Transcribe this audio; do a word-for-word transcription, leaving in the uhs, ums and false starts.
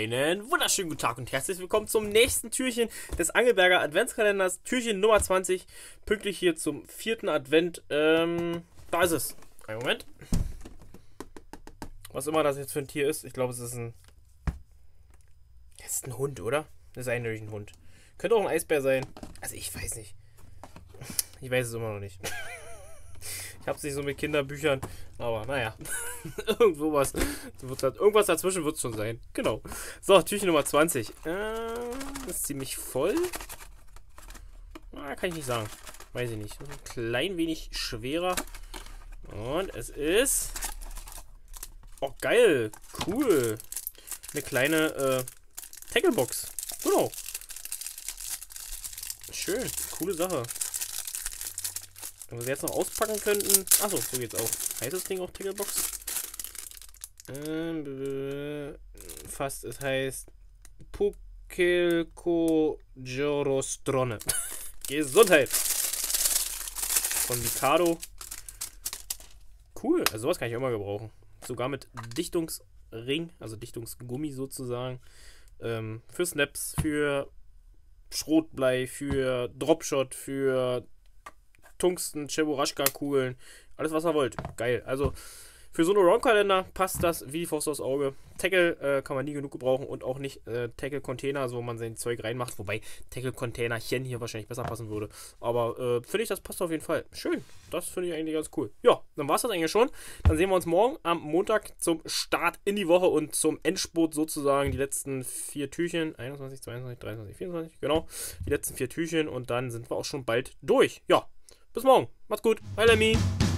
Einen wunderschönen guten Tag und herzlich willkommen zum nächsten Türchen des Angelberger Adventskalenders. Türchen Nummer zwanzig, pünktlich hier zum vierten Advent. Ähm, da ist es. Einen Moment. Was immer das jetzt für ein Tier ist, ich glaube, es ist ein... Das ist ein Hund, oder? Das ist eindeutig ein Hund. Könnte auch ein Eisbär sein. Also ich weiß nicht. Ich weiß es immer noch nicht. Ich hab's nicht so mit Kinderbüchern, aber naja. Irgendwo was. Irgendwas dazwischen wird es schon sein. Genau. So, Türchen Nummer zwanzig. Äh, ist ziemlich voll. Na, kann ich nicht sagen. Weiß ich nicht. Ein klein wenig schwerer. Und es ist... Oh, geil. Cool. Eine kleine äh, Tacklebox. Genau. Schön. Coole Sache. Wenn wir jetzt noch auspacken könnten. Achso, so geht's auch. Heißt das Ding auch Tacklebox? Ähm, fast, es heißt Pukelko Jorostrone. Gesundheit! Von Mikado. Cool, also sowas kann ich auch mal gebrauchen. Sogar mit Dichtungsring, also Dichtungsgummi sozusagen. Ähm, für Snaps, für Schrotblei, für Dropshot, für Tungsten, Cheburashka-Kugeln, alles was ihr wollt. Geil. Also für so einen Around-Kalender passt das wie die Faust aufs Auge. Tackle äh, kann man nie genug gebrauchen und auch nicht äh, Tackle-Container, so wo man sein Zeug reinmacht. Wobei Tackle-Containerchen hier wahrscheinlich besser passen würde. Aber äh, finde ich, das passt auf jeden Fall. Schön. Das finde ich eigentlich ganz cool. Ja, dann war es das eigentlich schon. Dann sehen wir uns morgen am Montag zum Start in die Woche und zum Endspurt sozusagen. Die letzten vier Türchen. einundzwanzig, zweiundzwanzig, dreiundzwanzig, vierundzwanzig. Genau. Die letzten vier Türchen und dann sind wir auch schon bald durch. Ja. Bis morgen. Macht's gut. Bye, Lemmy.